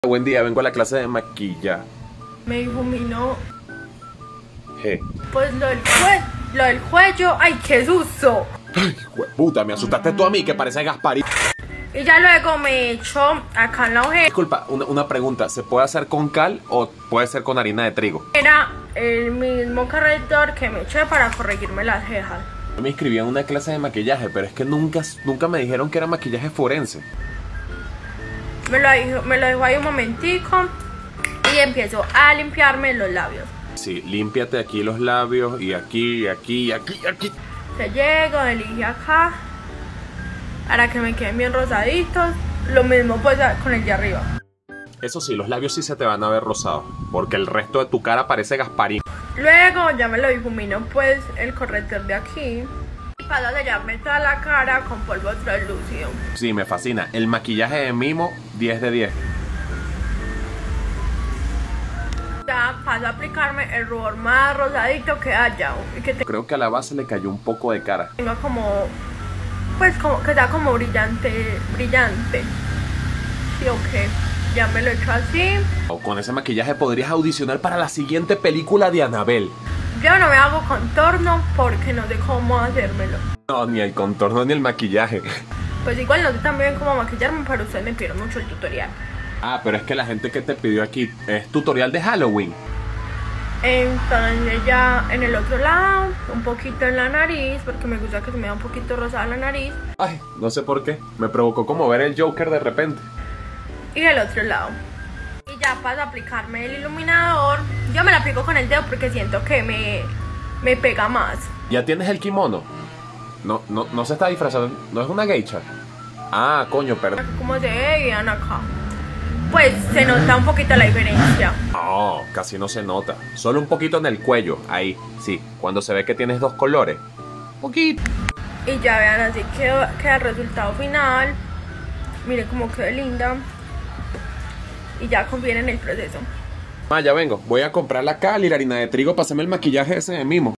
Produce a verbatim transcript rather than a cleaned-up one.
Buen día, vengo a la clase de maquillaje. Me iluminó. Je. Pues lo del, cue lo del cuello, ¡ay, qué susto! Ay, puta, me asustaste tú a mí, que parece Gasparín. Y ya luego me echo acá en la ojera. Disculpa, una, una pregunta, ¿se puede hacer con cal o puede ser con harina de trigo? Era el mismo corrector que me eché para corregirme las cejas. Yo me inscribí en una clase de maquillaje, pero es que nunca, nunca me dijeron que era maquillaje forense. Me lo, dijo, me lo dejó ahí un momentico y empiezo a limpiarme los labios. Sí, límpiate aquí los labios y aquí, y aquí, y aquí, y aquí. Se llego, elige acá para que me queden bien rosaditos. Lo mismo pues con el de arriba. Eso sí, los labios sí se te van a ver rosados, porque el resto de tu cara parece Gasparín. Luego ya me lo difumino pues el corrector de aquí. Y paso a sellarme toda la cara con polvo translúcido. Sí, me fascina. El maquillaje de Mimo, diez de diez. Ya paso a aplicarme el rubor más rosadito que haya. Y que Creo que a la base le cayó un poco de cara. tenga como, pues como que sea como brillante, brillante. Sí, ok. Ya me lo he hecho así. O con ese maquillaje podrías audicionar para la siguiente película de Annabelle. Yo no me hago contorno porque no sé cómo hacérmelo. No, ni el contorno ni el maquillaje. Pues igual no sé también cómo maquillarme, pero ustedes me pidieron mucho el tutorial. Ah, pero es que la gente que te pidió aquí es tutorial de Halloween. Entonces ya en el otro lado, un poquito en la nariz, porque me gusta que se me da un poquito rosada la nariz. Ay, no sé por qué. Me provocó como ver el Joker de repente. Y del otro lado. Y ya para aplicarme el iluminador, yo me lo aplico con el dedo porque siento que me, me pega más. ¿Ya tienes el kimono? No, no, no se está disfrazando. ¿No es una geisha? Ah, coño, perdón. Como se veían acá, pues se nota un poquito la diferencia. No, casi no se nota. Solo un poquito en el cuello, ahí, sí. Cuando se ve que tienes dos colores. Poquito. Y ya vean, así queda, queda el resultado final. Miren cómo quedó linda. Y ya confíen en el proceso. Ah, ya vengo. Voy a comprar la cal y la harina de trigo para hacerme el maquillaje ese de Mimo.